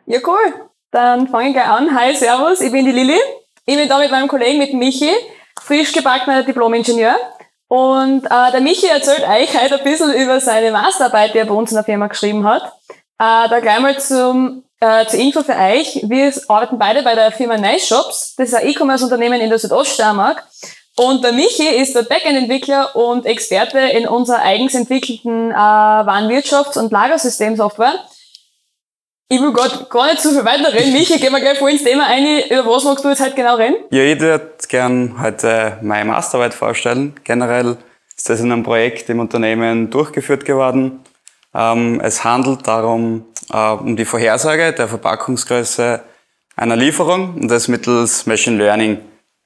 Ja, cool. Dann fange ich gleich an. Hi, servus, ich bin die Lilly. Ich bin da mit meinem Kollegen, mit Michi, frisch gebackener Diplom-Ingenieur. Und der Michi erzählt euch heute ein bisschen über seine Masterarbeit, die er bei uns in der Firma geschrieben hat. Da gleich mal zur Info für euch. Wir arbeiten beide bei der Firma Nice Shops. Das ist ein E-Commerce-Unternehmen in der Südoststeiermark. Und der Michi ist der Backend-Entwickler und Experte in unserer eigens entwickelten Warenwirtschafts- und Lagersystemsoftware. Ich will gar nicht zu viel weiter reden. Michi, gehen wir gleich voll ins Thema ein. Über was magst du jetzt heute genau reden? Ja, ich würde gerne heute meine Masterarbeit vorstellen. Generell ist das in einem Projekt im Unternehmen durchgeführt geworden. Es handelt darum, um die Vorhersage der Verpackungsgröße einer Lieferung und das mittels Machine Learning.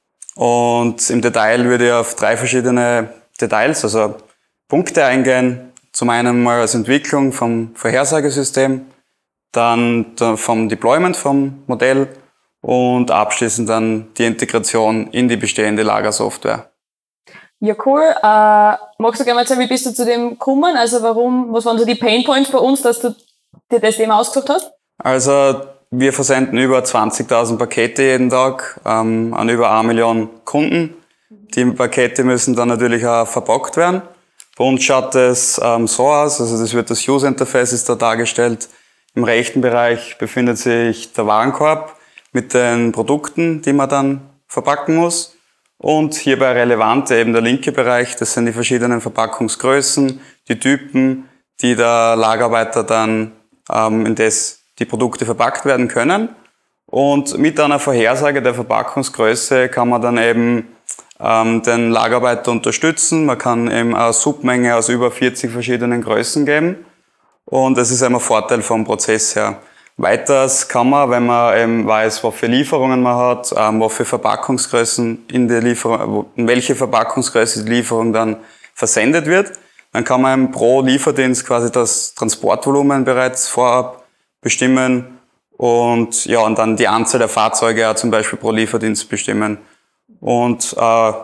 Und im Detail würde ich auf 3 verschiedene Details, also Punkte eingehen. Zum einen mal als Entwicklung vom Vorhersagesystem, dann vom Deployment vom Modell und abschließend dann die Integration in die bestehende Lagersoftware. Ja, cool. Magst du gerne mal erzählen, wie bist du zu dem gekommen? Also was waren so die Painpoints bei uns, dass du dir das Thema ausgesucht hast? Also wir versenden über 20.000 Pakete jeden Tag an über 1 Million Kunden. Die Pakete müssen dann natürlich auch verpackt werden. Bei uns schaut es so aus, also das User Interface ist da dargestellt. Im rechten Bereich befindet sich der Warenkorb mit den Produkten, die man dann verpacken muss. Und hierbei relevant eben der linke Bereich, das sind die verschiedenen Verpackungsgrößen, die Typen, die der Lagerarbeiter dann in das die Produkte verpackt werden können. Und mit einer Vorhersage der Verpackungsgröße kann man dann eben den Lagerarbeiter unterstützen. Man kann eben eine Submenge aus über 40 verschiedenen Größen geben. Und das ist ein Vorteil vom Prozess her. Weiters kann man, wenn man eben weiß, was für Lieferungen man hat, was für Verpackungsgrößen in welche Verpackungsgröße die Lieferung dann versendet wird, dann kann man pro Lieferdienst quasi das Transportvolumen bereits vorab bestimmen und dann die Anzahl der Fahrzeuge auch zum Beispiel pro Lieferdienst bestimmen. Und ja.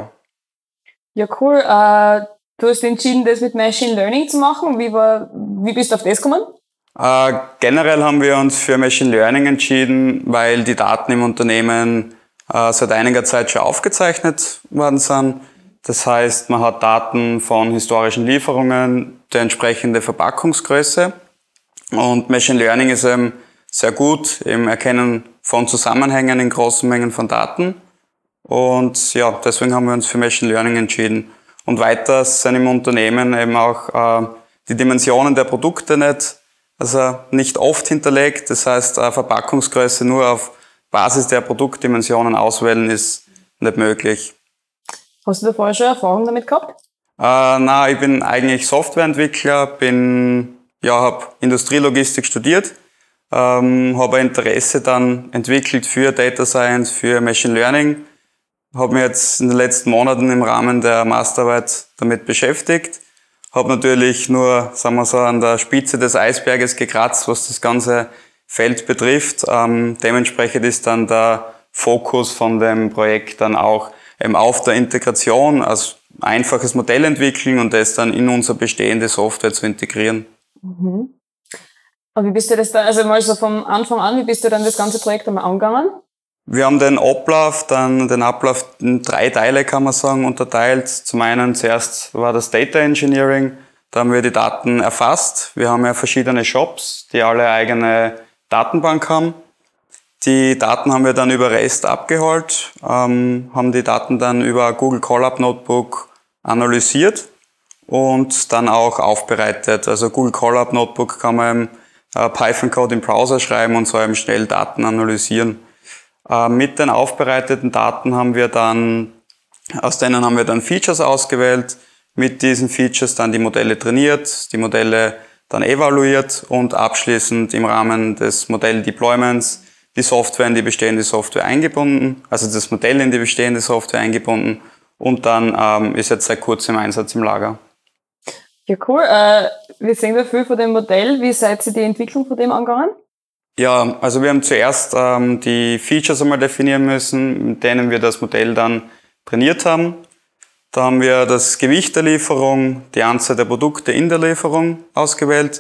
Ja, cool. Du hast entschieden, das mit Machine Learning zu machen. Wie bist du auf das gekommen? Generell haben wir uns für Machine Learning entschieden, weil die Daten im Unternehmen seit einiger Zeit schon aufgezeichnet worden sind. Das heißt, man hat Daten von historischen Lieferungen, der entsprechende Verpackungsgröße. Und Machine Learning ist eben sehr gut im Erkennen von Zusammenhängen in großen Mengen von Daten. Und ja, deswegen haben wir uns für Machine Learning entschieden. Und weiters sind im Unternehmen eben auch die Dimensionen der Produkte nicht oft hinterlegt. Das heißt, Verpackungsgröße nur auf Basis der Produktdimensionen auswählen ist nicht möglich. Hast du da vorher schon Erfahrung damit gehabt? Ich bin eigentlich Softwareentwickler, habe Industrielogistik studiert, habe Interesse dann entwickelt für Data Science, für Machine Learning. Habe mich jetzt in den letzten Monaten im Rahmen der Masterarbeit damit beschäftigt. Habe natürlich nur, sagen wir so, an der Spitze des Eisberges gekratzt, was das ganze Feld betrifft. Dementsprechend ist dann der Fokus von dem Projekt dann auch eben auf der Integration, als einfaches Modell entwickeln und das dann in unsere bestehende Software zu integrieren. Mhm. Und wie bist du das dann, also mal so vom Anfang an, wie bist du dann das ganze Projekt einmal angegangen? Wir haben den Ablauf in 3 Teile, kann man sagen, unterteilt. Zum einen zuerst war das Data Engineering. Da haben wir die Daten erfasst. Wir haben ja verschiedene Shops, die alle eigene Datenbank haben. Die Daten haben wir dann über REST abgeholt, haben die Daten dann über Google Colab Notebook analysiert und dann auch aufbereitet. Also Google Colab Notebook kann man Python-Code im Browser schreiben und so eben schnell Daten analysieren. Mit den aufbereiteten Daten aus denen haben wir dann Features ausgewählt, mit diesen Features dann die Modelle trainiert, die Modelle dann evaluiert und abschließend im Rahmen des Modell-Deployments die Software in die bestehende Software eingebunden, also das Modell in die bestehende Software eingebunden und dann ist jetzt seit kurzem im Einsatz im Lager. Ja, cool. Wir sehen da viel von dem Modell. Wie seid ihr die Entwicklung von dem angegangen? Ja, also wir haben zuerst die Features einmal definieren müssen, mit denen wir das Modell dann trainiert haben. Da haben wir das Gewicht der Lieferung, die Anzahl der Produkte in der Lieferung ausgewählt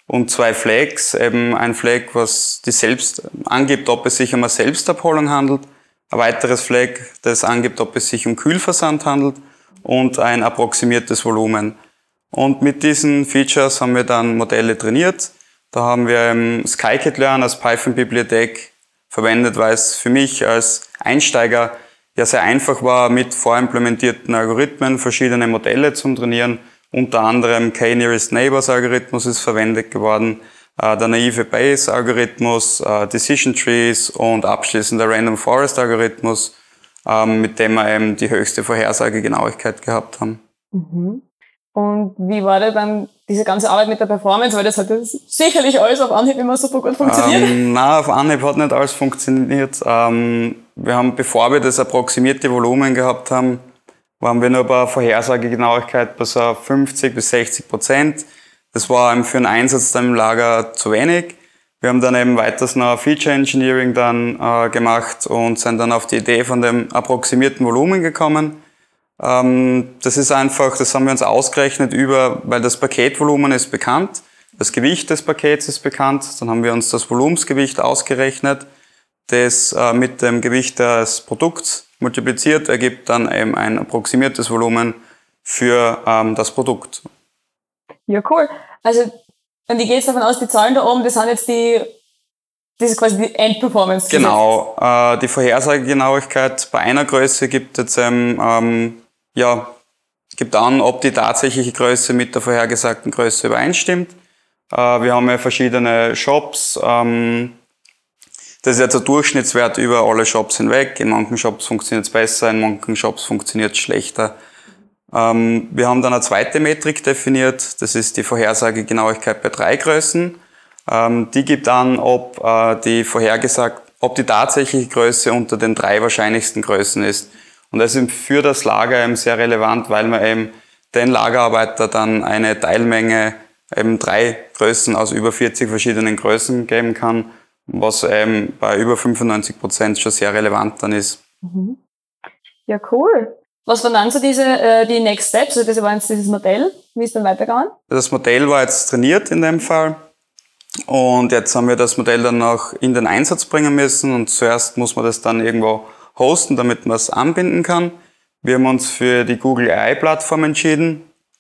und 2 Flags. Eben ein Flag, was die selbst angibt, ob es sich um eine Selbstabholung handelt. Ein weiteres Flag, das angibt, ob es sich um Kühlversand handelt. Und ein approximiertes Volumen. Und mit diesen Features haben wir dann Modelle trainiert. Da haben wir Scikit-Learn als Python-Bibliothek verwendet, weil es für mich als Einsteiger ja sehr einfach war, mit vorimplementierten Algorithmen verschiedene Modelle zu trainieren. Unter anderem K-Nearest Neighbors Algorithmus ist verwendet geworden, der naive Bayes Algorithmus, Decision Trees und abschließend der Random Forest Algorithmus, mit dem wir eben die höchste Vorhersagegenauigkeit gehabt haben. Mhm. Und wie war da dann diese ganze Arbeit mit der Performance? Weil das hat sicherlich alles auf Anhieb immer super gut funktioniert. Nein, auf Anhieb hat nicht alles funktioniert. Wir haben, bevor wir das approximierte Volumen gehabt haben, waren wir nur bei Vorhersagegenauigkeit bei so 50-60%. Das war eben für einen Einsatz dann im Lager zu wenig. Wir haben dann eben weiters noch Feature Engineering dann gemacht und sind dann auf die Idee von dem approximierten Volumen gekommen. Das ist einfach, das haben wir uns ausgerechnet weil das Paketvolumen ist bekannt, das Gewicht des Pakets ist bekannt, dann haben wir uns das Volumensgewicht ausgerechnet, das mit dem Gewicht des Produkts multipliziert, ergibt dann eben ein approximiertes Volumen für das Produkt. Ja, cool. Also, und ich gehe jetzt davon aus, die Zahlen da oben, das sind jetzt das ist quasi die Endperformance. Genau, die Vorhersagegenauigkeit bei einer Größe gibt jetzt gibt an, ob die tatsächliche Größe mit der vorhergesagten Größe übereinstimmt. Wir haben ja verschiedene Shops. Das ist jetzt ein Durchschnittswert über alle Shops hinweg. In manchen Shops funktioniert es besser, in manchen Shops funktioniert es schlechter. Wir haben dann eine zweite Metrik definiert. Das ist die Vorhersagegenauigkeit bei 3 Größen. Die gibt an, ob die tatsächliche Größe unter den 3 wahrscheinlichsten Größen ist. Und das ist für das Lager eben sehr relevant, weil man eben den Lagerarbeiter dann eine Teilmenge eben 3 Größen aus über 40 verschiedenen Größen geben kann, was eben bei über 95% schon sehr relevant dann ist. Mhm. Ja, cool. Was waren dann so die Next Steps? Also das war jetzt dieses Modell. Wie ist dann weitergegangen? Das Modell war jetzt trainiert in dem Fall. Und jetzt haben wir das Modell dann noch in den Einsatz bringen müssen. Und zuerst muss man das dann irgendwo hosten, damit man es anbinden kann. Wir haben uns für die Google AI-Plattform entschieden.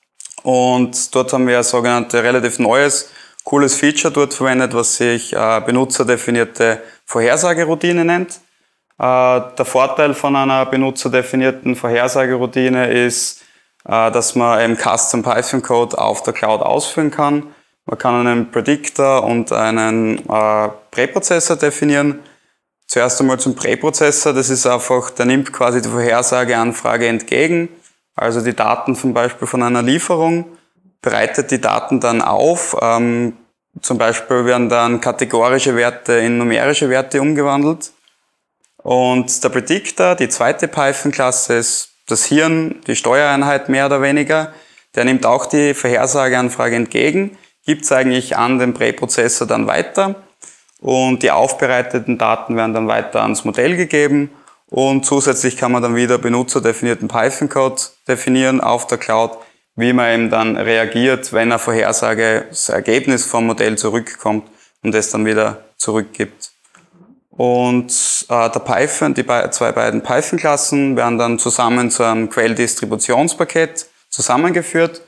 Und dort haben wir ein sogenanntes relativ neues, cooles Feature dort verwendet, was sich benutzerdefinierte Vorhersageroutine nennt. Der Vorteil von einer benutzerdefinierten Vorhersageroutine ist, dass man eben Custom Python Code auf der Cloud ausführen kann. Man kann einen Predictor und einen Präprozessor definieren. Zuerst einmal zum Präprozessor. Das ist einfach, der nimmt quasi die Vorhersageanfrage entgegen. Also die Daten zum Beispiel von einer Lieferung, bereitet die Daten dann auf. Zum Beispiel werden dann kategorische Werte in numerische Werte umgewandelt. Und der Predictor, die zweite Python-Klasse, ist das Hirn, die Steuereinheit mehr oder weniger. Der nimmt auch die Vorhersageanfrage entgegen, gibt es eigentlich an den Präprozessor dann weiter. Und die aufbereiteten Daten werden dann weiter ans Modell gegeben. Und zusätzlich kann man dann wieder benutzerdefinierten Python-Code definieren auf der Cloud, wie man eben dann reagiert, wenn eine Vorhersage, das Ergebnis vom Modell zurückkommt und es dann wieder zurückgibt. Und die beiden Python-Klassen werden dann zusammen zu einem Quelldistributionspaket zusammengeführt.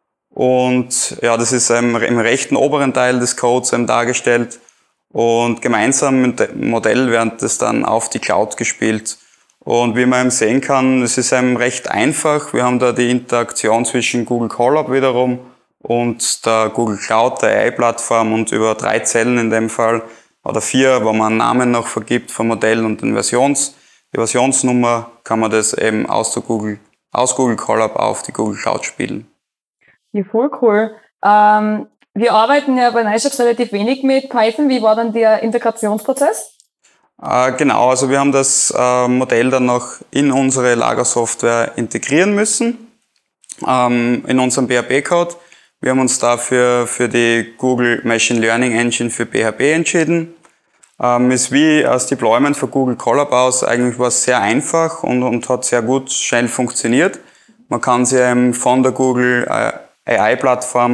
Und ja, das ist im rechten oberen Teil des Codes eben dargestellt. Und gemeinsam mit dem Modell wird das dann auf die Cloud gespielt. Und wie man eben sehen kann, es ist eben recht einfach. Wir haben da die Interaktion zwischen Google Colab wiederum und der Google Cloud, der AI-Plattform, und über 3 Zellen in dem Fall, oder 4, wo man einen Namen noch vergibt vom Modell und die Versionsnummer, kann man das eben aus Google Colab auf die Google Cloud spielen. Ja, voll cool. Wir arbeiten ja bei NiceShops relativ wenig mit Python. Wie war dann der Integrationsprozess? Genau, also wir haben das Modell dann noch in unsere Lagersoftware integrieren müssen, in unserem PHP-Code. Wir haben uns dafür für die Google Machine Learning Engine für PHP entschieden. Ist wie als Deployment für Google Colab aus eigentlich was sehr einfach und hat sehr gut, schnell funktioniert. Man kann sie eben von der Google AI-Plattform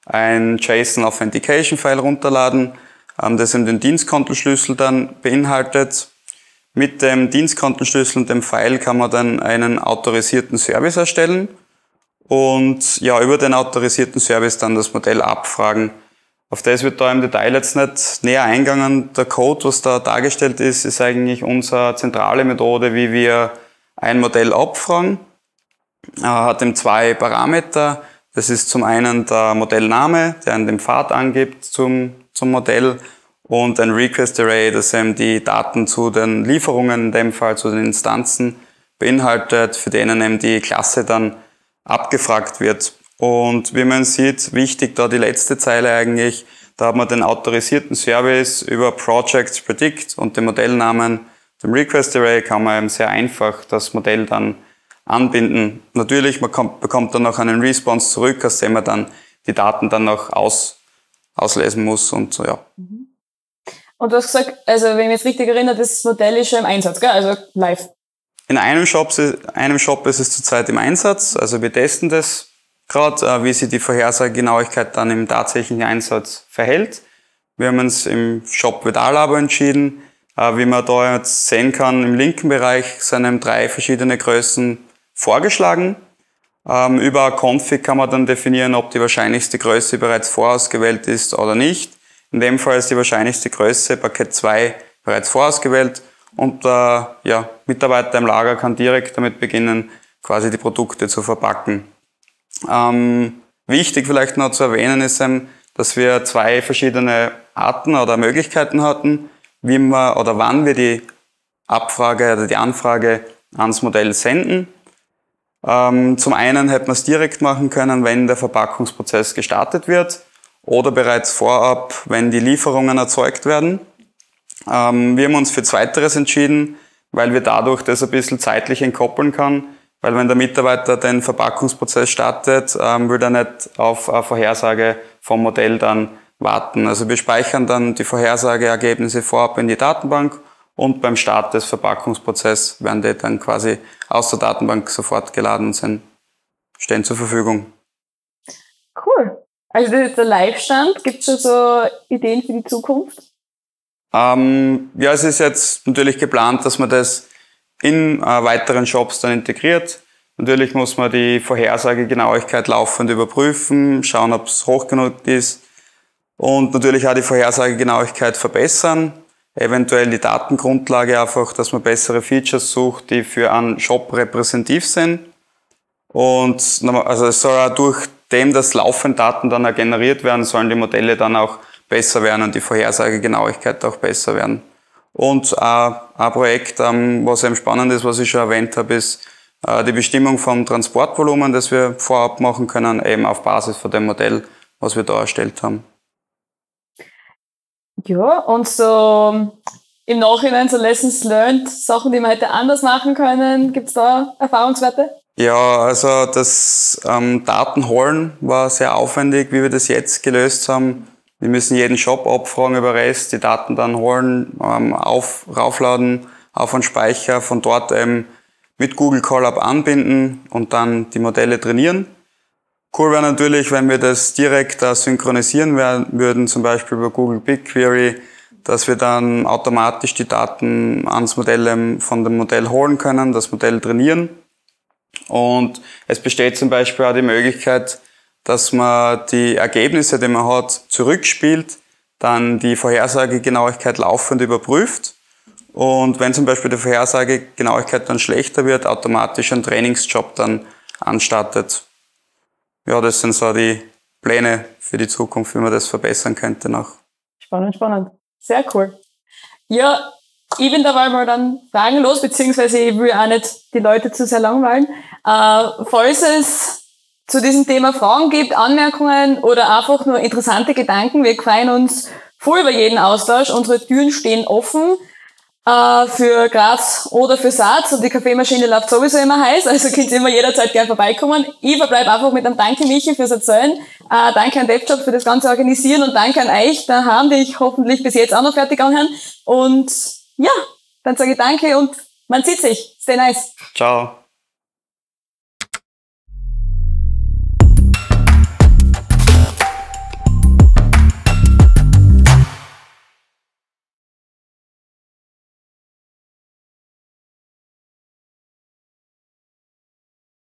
ein JSON Authentication File runterladen, das eben den Dienstkontoschlüssel dann beinhaltet. Mit dem Dienstkontoschlüssel und dem File kann man dann einen autorisierten Service erstellen und ja, über den autorisierten Service dann das Modell abfragen. Auf das wird da im Detail jetzt nicht näher eingegangen. Der Code, was da dargestellt ist, ist eigentlich unsere zentrale Methode, wie wir ein Modell abfragen. Hat eben zwei Parameter. Das ist zum einen der Modellname, der den Pfad angibt zum Modell, und ein Request Array, das eben die Daten zu den Lieferungen, in dem Fall zu den Instanzen, beinhaltet, für denen eben die Klasse dann abgefragt wird. Und wie man sieht, wichtig da die letzte Zeile eigentlich, da hat man den autorisierten Service über Project Predict und den Modellnamen, dem Request Array, kann man eben sehr einfach das Modell dann anbinden. Natürlich, man bekommt dann noch einen Response zurück, aus dem man dann die Daten dann noch auslesen muss und so, ja. Und du hast gesagt, also wenn ich mich jetzt richtig erinnere, das Modell ist schon im Einsatz, gell? Also live. In einem Shop ist es zurzeit im Einsatz, also wir testen das gerade, wie sich die Vorhersagegenauigkeit dann im tatsächlichen Einsatz verhält. Wir haben uns im Shop Vidal-Labo entschieden. Wie man da jetzt sehen kann, im linken Bereich sind eben 3 verschiedene Größen vorgeschlagen. Über Config kann man dann definieren, ob die wahrscheinlichste Größe bereits vorausgewählt ist oder nicht. In dem Fall ist die wahrscheinlichste Größe Paket 2 bereits vorausgewählt und der Mitarbeiter im Lager kann direkt damit beginnen, quasi die Produkte zu verpacken. Wichtig vielleicht noch zu erwähnen ist eben, dass wir 2 verschiedene Arten oder Möglichkeiten hatten, wie wir oder wann wir die Abfrage oder die Anfrage ans Modell senden. Zum einen hätten wir es direkt machen können, wenn der Verpackungsprozess gestartet wird, oder bereits vorab, wenn die Lieferungen erzeugt werden. Wir haben uns für Zweiteres entschieden, weil wir dadurch das ein bisschen zeitlich entkoppeln kann, weil wenn der Mitarbeiter den Verpackungsprozess startet, will er nicht auf eine Vorhersage vom Modell dann warten. Also wir speichern dann die Vorhersageergebnisse vorab in die Datenbank und beim Start des Verpackungsprozesses werden die dann quasi aus der Datenbank sofort geladen und stehen zur Verfügung. Cool. Also das ist der Live-Stand. Gibt es schon so Ideen für die Zukunft? Ja, es ist jetzt natürlich geplant, dass man das in weiteren Shops dann integriert. Natürlich muss man die Vorhersagegenauigkeit laufend überprüfen, schauen, ob es hoch genug ist und natürlich auch die Vorhersagegenauigkeit verbessern. Eventuell die Datengrundlage einfach, dass man bessere Features sucht, die für einen Shop repräsentativ sind. Und also es soll auch durch dem, dass laufend Daten dann auch generiert werden, sollen die Modelle dann auch besser werden und die Vorhersagegenauigkeit auch besser werden. Und ein Projekt, was eben spannend ist, was ich schon erwähnt habe, ist die Bestimmung vom Transportvolumen, das wir vorab machen können, eben auf Basis von dem Modell, was wir da erstellt haben. Ja, und so im Nachhinein so Lessons learned, Sachen, die wir hätte anders machen können, gibt's da Erfahrungswerte? Ja, also das Datenholen war sehr aufwendig, wie wir das jetzt gelöst haben. Wir müssen jeden Shop abfragen über REST, die Daten dann holen, raufladen auf einen Speicher, von dort eben mit Google Colab anbinden und dann die Modelle trainieren. Cool wäre natürlich, wenn wir das direkt synchronisieren würden, zum Beispiel über Google BigQuery, dass wir dann automatisch die Daten ans Modell von dem Modell holen können, das Modell trainieren. Und es besteht zum Beispiel auch die Möglichkeit, dass man die Ergebnisse, die man hat, zurückspielt, dann die Vorhersagegenauigkeit laufend überprüft und wenn zum Beispiel die Vorhersagegenauigkeit dann schlechter wird, automatisch einen Trainingsjob dann anstartet. Ja, das sind so die Pläne für die Zukunft, wie man das verbessern könnte noch. Spannend, spannend. Sehr cool. Ja, ich bin dabei mal dann fragenlos, beziehungsweise ich will auch nicht die Leute zu sehr langweilen. Falls es zu diesem Thema Fragen gibt, Anmerkungen oder einfach nur interessante Gedanken, wir freuen uns voll über jeden Austausch. Unsere Türen stehen offen für Graz oder für Saaz und die Kaffeemaschine läuft sowieso immer heiß, also könnt ihr immer jederzeit gerne vorbeikommen. Ich verbleibe einfach mit einem Danke, Michi, fürs Erzählen. Danke an DevJob für das ganze Organisieren und danke an euch daheim, die ich hoffentlich bis jetzt auch noch fertig anhören. Und ja, dann sage ich danke und man sieht sich. Stay nice. Ciao.